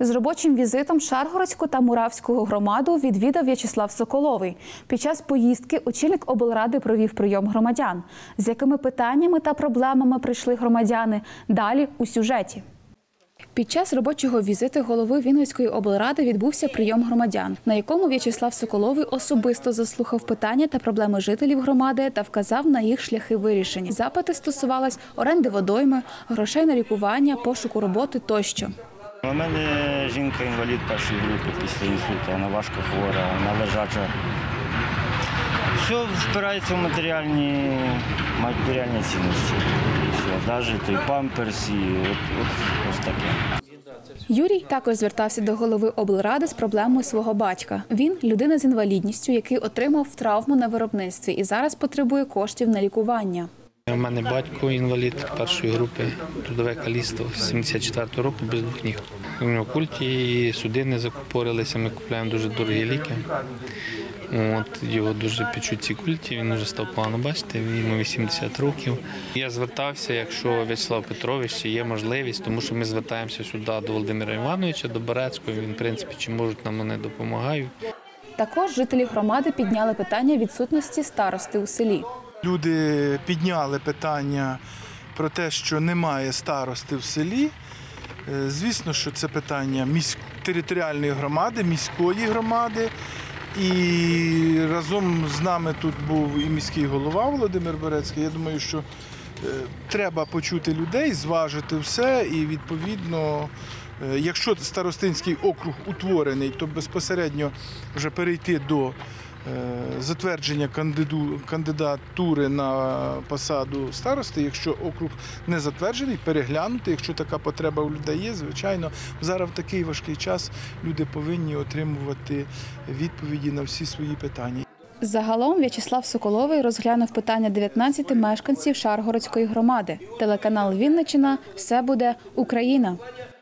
З робочим візитом Шаргородську та Муравську громаду відвідав В'ячеслав Соколовий. Під час поїздки очільник облради провів прийом громадян. З якими питаннями та проблемами прийшли громадяни – далі у сюжеті. Під час робочого візиту голови Вінницької облради відбувся прийом громадян, на якому В'ячеслав Соколовий особисто заслухав питання та проблеми жителів громади та вказав на їх шляхи вирішення. Запити стосувались оренди водойми, грошей на лікування, пошуку роботи тощо. У мене жінка-інвалід першої групи після інсульту, вона важко хвора, вона лежача. Все впирається в матеріальні цінності. Навіть той памперс і ось таке. Юрій також звертався до голови облради з проблемою свого батька. Він – людина з інвалідністю, який отримав травму на виробництві і зараз потребує коштів на лікування. У мене батько інвалід першої групи, трудове каліцтво, 74-го року, без двох ніг. У нього культі, судини закупорилися, ми купуємо дуже дорогі ліки. Його дуже печуть ці культі, він вже став погано бачити, йому 80 років. Я звертався, якщо В'ячеслав Петрович є можливість, тому що ми звертаємося сюди до Володимира Івановича, до Берецького, він, в принципі, чи можуть нам вони допомагають. Також жителі громади підняли питання відсутності старости у селі. Люди підняли питання про те, що немає старости в селі. Звісно, що це питання територіальної громади, міської громади. І разом з нами тут був і міський голова Володимир Берецький. Я думаю, що треба почути людей, зважити все і, відповідно, якщо старостинський округ утворений, то безпосередньо вже перейти до затвердження кандидатури на посаду старости. Якщо округ не затверджений, переглянути, якщо така потреба у людей є, звичайно, зараз в такий важкий час люди повинні отримувати відповіді на всі свої питання. Загалом В'ячеслав Соколовий розглянув питання 19 мешканців Шаргородської громади. Телеканал «Вінниччина» – все буде Україна.